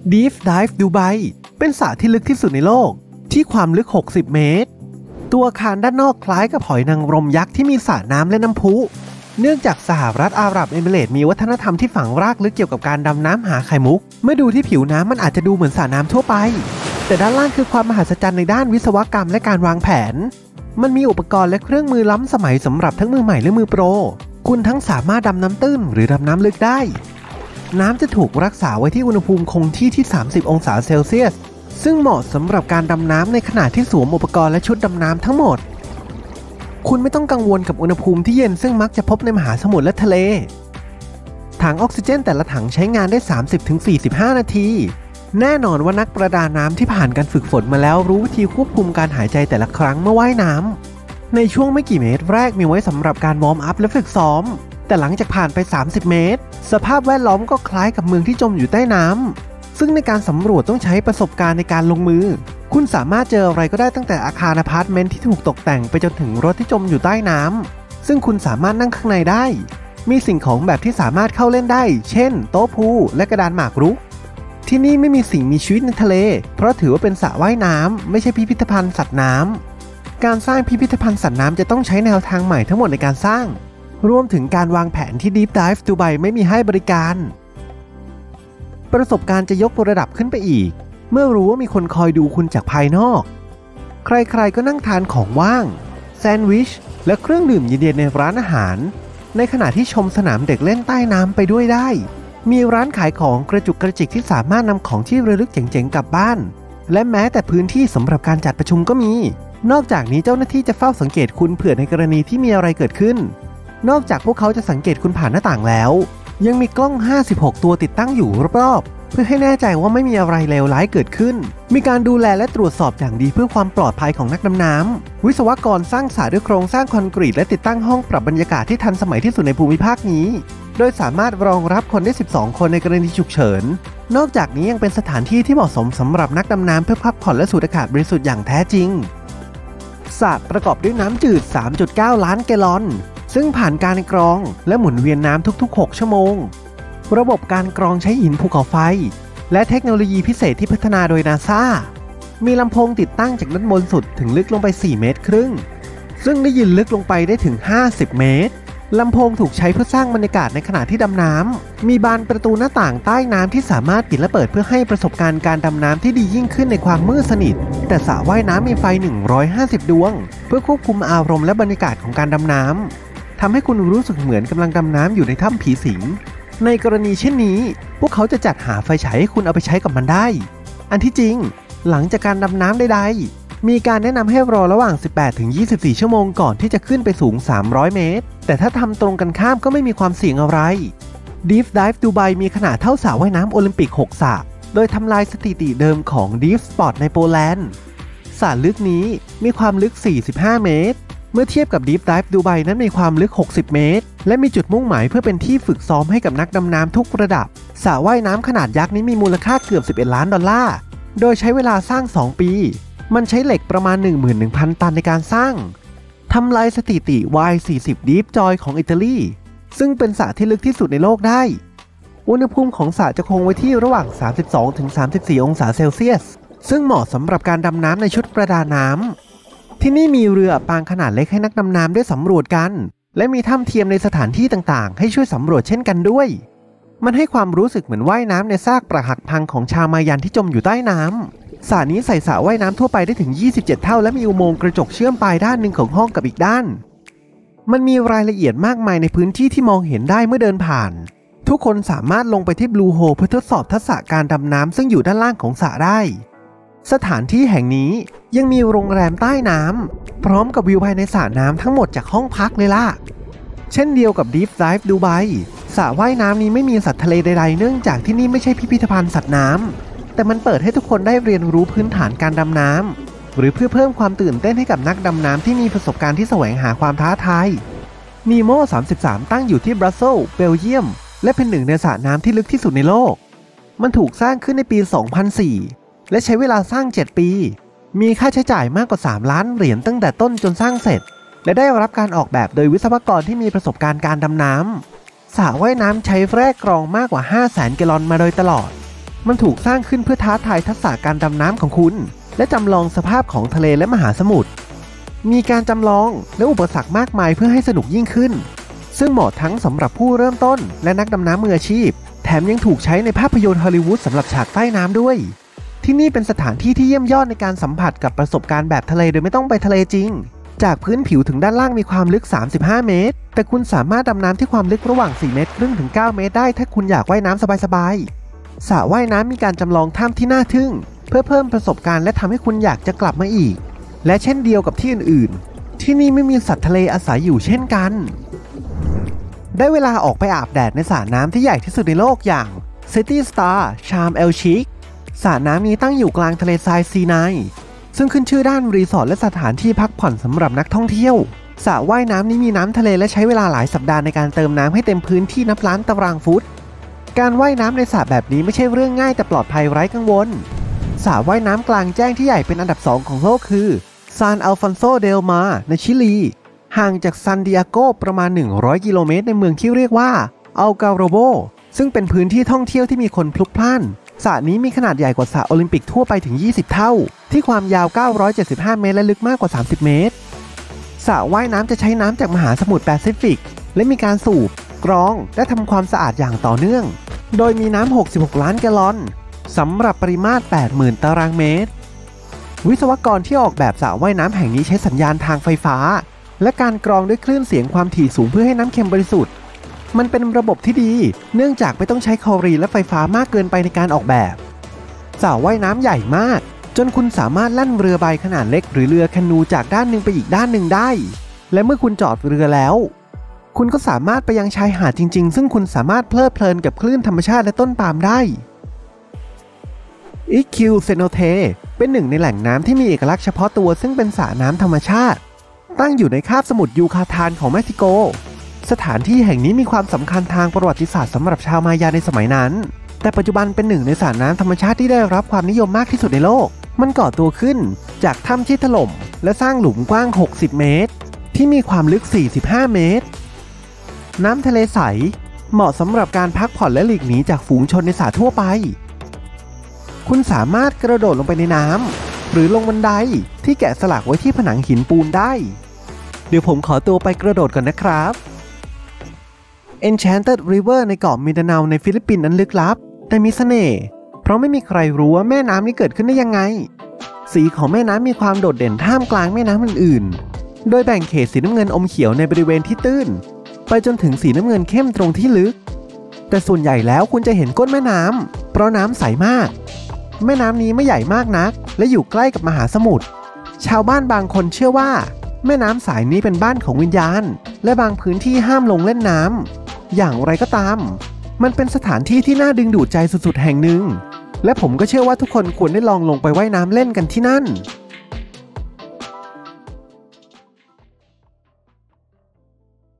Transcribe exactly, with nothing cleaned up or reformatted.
Deep Dive Dubai เป็นสระที่ลึกที่สุดในโลกที่ความลึกหกสิบเมตรตัวอาคารด้านนอกคล้ายกับหอยนางรมยักษ์ที่มีสระน้ำและน้ำพุเนื่องจากสหรัฐอาหรับเอมิเรตส์มีวัฒนธรรมที่ฝังรากลึกเกี่ยวกับการดำน้ำหาไข่มุกเมื่อดูที่ผิวน้ำมันอาจจะดูเหมือนสระน้ำทั่วไปแต่ด้านล่างคือความมหัศจรรย์ในด้านวิศวกรรมและการวางแผนมันมีอุปกรณ์และเครื่องมือล้ำสมัยสำหรับทั้งมือใหม่และมือโปรคุณทั้งสามารถดำน้ำตื้นหรือดำน้ำลึกได้น้ำจะถูกรักษาไว้ที่อุณหภูมิคงที่ที่สามสิบองศาเซลเซียสซึ่งเหมาะสำหรับการดำน้ำในขณะที่สวมอุปกรณ์และชุดดำน้ำทั้งหมดคุณไม่ต้องกังวลกับอุณหภูมิที่เย็นซึ่งมักจะพบในมหาสมุทรและทะเลถังออกซิเจนแต่ละถังใช้งานได้ สามสิบถึงสี่สิบห้า นาทีแน่นอนว่านักประดาน้ำที่ผ่านการฝึกฝนมาแล้วรู้วิธีควบคุมการหายใจแต่ละครั้งเมื่อว่ายน้ำในช่วงไม่กี่เมตรแรกมีไว้สำหรับการวอร์มอัพและฝึกซ้อมแต่หลังจากผ่านไปสามสิบเมตรสภาพแวดล้อมก็คล้ายกับเมืองที่จมอยู่ใต้น้ำซึ่งในการสำรวจต้องใช้ประสบการณ์ในการลงมือคุณสามารถเจออะไรก็ได้ตั้งแต่อาคารอพาร์ตเมนต์ที่ถูกตกแต่งไปจนถึงรถที่จมอยู่ใต้น้ำซึ่งคุณสามารถนั่งข้างในได้มีสิ่งของแบบที่สามารถเข้าเล่นได้เช่นโต๊ะพูลและกระดานหมากรุกที่นี่ไม่มีสิ่งมีชีวิตในทะเลเพราะถือว่าเป็นสระว่ายน้ำไม่ใช่พิพิธภัณฑ์สัตว์น้ำการสร้างพิพิธภัณฑ์สัตว์น้ำจะต้องใช้แนวทางใหม่ทั้งหมดในการสร้างรวมถึงการวางแผนที่ Deep Dive Dubai ไม่มีให้บริการประสบการณ์จะยกระดับขึ้นไปอีกเมื่อรู้ว่ามีคนคอยดูคุณจากภายนอกใครๆก็นั่งทานของว่างแซนด์วิชและเครื่องดื่มเย็นๆในร้านอาหารในขณะที่ชมสนามเด็กเล่นใต้น้ำไปด้วยได้มีร้านขายของกระจุกกระจิกที่สามารถนำของที่ระลึกเจ๋งๆกลับบ้านและแม้แต่พื้นที่สำหรับการจัดประชุมก็มีนอกจากนี้เจ้าหน้าที่จะเฝ้าสังเกตคุณเผื่อในกรณีที่มีอะไรเกิดขึ้นนอกจากพวกเขาจะสังเกตคุณผ่านหน้าต่างแล้วยังมีกล้องห้าสิบหกตัวติดตั้งอยู่รอบๆเพื่อให้แน่ใจว่าไม่มีอะไรเลวร้ายเกิดขึ้นมีการดูแลและตรวจสอบอย่างดีเพื่อความปลอดภัยของนักดำน้ำวิศวกรสร้างสระด้วยโครงสร้างคอนกรีตและติดตั้งห้องปรับบรรยากาศที่ทันสมัยที่สุดในภูมิภาคนี้โดยสามารถรองรับคนได้สิบสองคนในกรณีฉุกเฉินนอกจากนี้ยังเป็นสถานที่ที่เหมาะสมสำหรับนักดำน้ำเพื่อพักผ่อนและสูดอากาศบริสุทธิ์อย่างแท้จริงสระประกอบด้วยน้ำจืด สามจุดเก้า ล้านแกลลอนซึ่งผ่านการกรองและหมุนเวียนน้ำทุกๆหกชั่วโมงระบบการกรองใช้หินภูเขาไฟและเทคโนโลยีพิเศษที่พัฒนาโดย NASA มีลำโพงติดตั้งจากด้านบนสุดถึงลึกลงไปสี่เมตรครึ่งซึ่งได้ยินลึกลงไปได้ถึงห้าสิบเมตรลำโพงถูกใช้เพื่อสร้างบรรยากาศในขณะที่ดำน้ำมีบานประตูหน้าต่างใต้น้ำที่สามารถปิดและเปิดเพื่อให้ประสบการณ์การดำน้ำที่ดียิ่งขึ้นในความมืดสนิทแต่สระว่ายน้ำมีไฟหนึ่งร้อยห้าสิบดวงเพื่อควบคุมอารมณ์และบรรยากาศของการดำน้ำทำให้คุณรู้สึกเหมือนกำลังดำน้ำอยู่ในถ้ำผีสิงในกรณีเช่นนี้พวกเขาจะจัดหาไฟฉายให้คุณเอาไปใช้กับมันได้อันที่จริงหลังจากการดำน้ำใดๆมีการแนะนำให้รอระหว่าง สิบแปดถึงยี่สิบสี่ ชั่วโมงก่อนที่จะขึ้นไปสูงสามร้อยเมตรแต่ถ้าทำตรงกันข้ามก็ไม่มีความเสี่ยงอะไร Deep Dive Dubai มีขนาดเท่าสระว่ายน้ำโอลิมปิกหกสระโดยทำลายสถิติเดิมของ Deep Spot ในโปแลนด์สระลึกนี้มีความลึกสี่สิบห้าเมตรเมื่อเทียบกับ Deep Dive Dubai นั้นมีความลึกหกสิบเมตรและมีจุดมุ่งหมายเพื่อเป็นที่ฝึกซ้อมให้กับนักดำน้ำทุกระดับสระว่ายน้ำขนาดยักษ์นี้มีมูลค่าเกือบสิบเอ็ดล้านดอลลาร์โดยใช้เวลาสร้างสองปีมันใช้เหล็กประมาณ หนึ่งหมื่นหนึ่งพัน ตันในการสร้างทำลายสถิติ วาย สี่สิบ Deep Joy ของอิตาลีซึ่งเป็นสระที่ลึกที่สุดในโลกได้อุณหภูมิของสระจะคงไว้ที่ระหว่าง สามสิบสองถึงสามสิบสี่ องศาเซลเซียสซึ่งเหมาะสำหรับการดำน้ำในชุดประดาน้ำที่นี่มีเรือปางขนาดเล็กให้นักดำน้ำได้สำรวจกันและมีถ้ำเทียมในสถานที่ต่างๆให้ช่วยสำรวจเช่นกันด้วยมันให้ความรู้สึกเหมือนว่ายน้ำในซากปรักหักพังของชาวมายันที่จมอยู่ใต้น้ำสระนี้ใส่สระว่ายน้ำทั่วไปได้ถึงยี่สิบเจ็ดเท่าและมีอุโมงค์กระจกเชื่อมปลายด้านหนึ่งของห้องกับอีกด้านมันมีรายละเอียดมากมายในพื้นที่ที่มองเห็นได้เมื่อเดินผ่านทุกคนสามารถลงไปที่บลูโฮลเพื่อทดสอบทักษะการดำน้ำซึ่งอยู่ด้านล่างของสระได้สถานที่แห่งนี้ยังมีโรงแรมใต้น้ำพร้อมกับวิวภายในสระน้ำทั้งหมดจากห้องพักเลยล่ะเช่นเดียวกับ Deep Dive Dubai สระว่ายน้ำนี้ไม่มีสัตว์ทะเลใดๆเนื่องจากที่นี่ไม่ใช่พิพิธภัณฑ์สัตว์น้ำแต่มันเปิดให้ทุกคนได้เรียนรู้พื้นฐานการดำน้ำหรือเพื่อเพิ่มความตื่นเต้นให้กับนักดำน้ำที่มีประสบการณ์ที่แสวงหาความท้าทาย Nemo สามสิบสามตั้งอยู่ที่บรัสเซลส์เบลเยียมและเป็นหนึ่งในสระน้ำที่ลึกที่สุดในโลกมันถูกสร้างขึ้นในปี สองพันสี่และใช้เวลาสร้างเจ็ดปีมีค่าใช้จ่ายมากกว่าสามล้านเหรียญตั้งแต่ต้นจนสร้างเสร็จและได้รับการออกแบบโดยวิศวกรที่มีประสบการณ์การดำน้ำสระว่ายน้ำใช้แร่กรองมากกว่า ห้าแสน แกลลอนมาโดยตลอดมันถูกสร้างขึ้นเพื่อท้าทายทักษะการดำน้ำของคุณและจำลองสภาพของทะเลและมหาสมุทรมีการจำลองและอุปสรรคมากมายเพื่อให้สนุกยิ่งขึ้นซึ่งเหมาะทั้งสำหรับผู้เริ่มต้นและนักดำน้ำมืออาชีพแถมยังถูกใช้ในภาพยนตร์ฮอลลีวูดสำหรับฉากใต้น้ำด้วยที่นี่เป็นสถานที่ที่เยี่ยมยอดในการสัมผัสกับประสบการณ์แบบทะเลโดยไม่ต้องไปทะเลจริงจากพื้นผิวถึงด้านล่างมีความลึกสามสิบห้าเมตรแต่คุณสามารถดำน้ำที่ความลึกระหว่างสี่เมตรครึ่งถึงเก้าเมตรได้ถ้าคุณอยากว่ายน้ำสบายๆสระว่ายน้ำมีการจำลองถ้ำที่น่าทึ่งเพื่อเพิ่มประสบการณ์และทำให้คุณอยากจะกลับมาอีกและเช่นเดียวกับที่อื่นๆที่นี่ไม่มีสัตว์ทะเลอาศัยอยู่เช่นกันได้เวลาออกไปอาบแดดในสระน้ำที่ใหญ่ที่สุดในโลกอย่าง City Star Sharm El Sheikh สระน้ำนี้ตั้งอยู่กลางทะเลทรายซีไนซึ่งขึ้นชื่อด้านรีสอร์ทและสถานที่พักผ่อนสำหรับนักท่องเที่ยวสระว่ายน้ำนี้มีน้ำทะเลและใช้เวลาหลายสัปดาห์ในการเติมน้ำให้เต็มพื้นที่นับล้านตารางฟุตการว่ายน้ำในสระแบบนี้ไม่ใช่เรื่องง่ายแต่ปลอดภัยไร้กังวลสระว่ายน้ำกลางแจ้งที่ใหญ่เป็นอันดับสองของโลกคือซานอัลฟอนโซเดลมาในชิลีห่างจากซานดิเอโกประมาณหนึ่งร้อยกิโลเมตรในเมืองที่เรียกว่าอัลกาโรโบซึ่งเป็นพื้นที่ท่องเที่ยวที่มีคนพลุกพล่านสระนี้มีขนาดใหญ่กว่าสระโอลิมปิกทั่วไปถึงยี่สิบเท่าที่ความยาวเก้าร้อยเจ็ดสิบห้าเมตรและลึกมากกว่าสามสิบเมตรสระว่ายน้ำจะใช้น้ำจากมหาสมุทรแปซิฟิกและมีการสูบกรองและทำความสะอาดอย่างต่อเนื่องโดยมีน้ำหกสิบหกล้านแกลลอนสำหรับปริมาตร แปดหมื่น ตารางเมตรวิศวกรที่ออกแบบสระว่ายน้ำแห่งนี้ใช้สัญญาณทางไฟฟ้าและการกรองด้วยคลื่นเสียงความถี่สูงเพื่อให้น้ำเค็มบริสุทธิ์มันเป็นระบบที่ดีเนื่องจากไม่ต้องใช้คลอรีนและไฟฟ้ามากเกินไปในการออกแบบสระว่ายน้ำใหญ่มากจนคุณสามารถลั่นเรือใบขนาดเล็กหรือเรือแคนูจากด้านหนึ่งไปอีกด้านหนึ่งได้และเมื่อคุณจอดเรือแล้วคุณก็สามารถไปยังชายหาดจริงๆซึ่งคุณสามารถเพลิดเพลินกับคลื่นธรรมชาติและต้นปาล์มได้อิคิวเซโนเทเป็นหนึ่งในแหล่งน้ำที่มีเอกลักษณ์เฉพาะตัวซึ่งเป็นสระน้ำธรรมชาติตั้งอยู่ในคาบสมุทรยูคาทานของเม็กซิโกสถานที่แห่งนี้มีความสำคัญทางประวัติศาสตร์สำหรับชาวมายาในสมัยนั้นแต่ปัจจุบันเป็นหนึ่งในสระน้ำธรรมชาติที่ได้รับความนิยมมากที่สุดในโลกมันก่อตัวขึ้นจากถ้ำที่ถล่มและสร้างหลุมกว้างหกสิบเมตรที่มีความลึกสี่สิบห้าเมตรน้ำทะเลใสเหมาะสำหรับการพักผ่อนและหลีกหนีจากฝูงชนในสระทั่วไปคุณสามารถกระโดดลงไปในน้ำหรือลงบันไดที่แกะสลักไว้ที่ผนังหินปูนได้เดี๋ยวผมขอตัวไปกระโดดก่อนนะครับ Enchanted River ในเกาะมินดาเนาในฟิลิปปินส์นั้นลึกลับแต่มีเสน่ห์เพราะไม่มีใครรู้ว่าแม่น้ำนี้เกิดขึ้นได้ยังไงสีของแม่น้ำมีความโดดเด่นท่ามกลางแม่น้ำอื่นๆโดยแบ่งเขตสีน้ำเงินอมเขียวในบริเวณที่ตื้นไปจนถึงสีน้ำเงินเข้มตรงที่ลึกแต่ส่วนใหญ่แล้วคุณจะเห็นก้นแม่น้ำเพราะน้ำใสมากแม่น้ำนี้ไม่ใหญ่มากนักและอยู่ใกล้กับมหาสมุทรชาวบ้านบางคนเชื่อว่าแม่น้ำสายนี้เป็นบ้านของวิญญาณและบางพื้นที่ห้ามลงเล่นน้ำอย่างไรก็ตามมันเป็นสถานที่ที่น่าดึงดูดใจสุดๆแห่งหนึ่งและผมก็เชื่อว่าทุกคนควรได้ลองลงไปว่ายน้ำเล่นกันที่นั่น